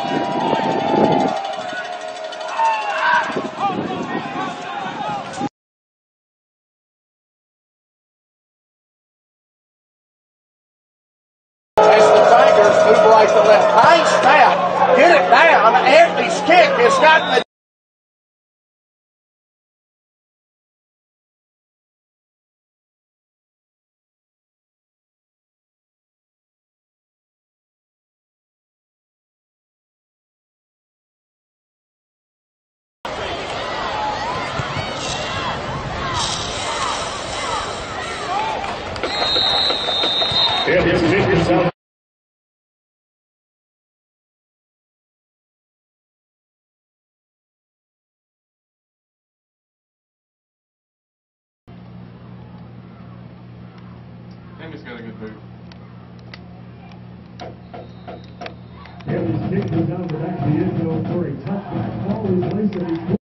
People like to let Heinz Pat get it down. Anthony's kick has gotten the Tammy's got a good boot. Tammy's kick goes down the back of the end zone for a touchback. Ball is placed at the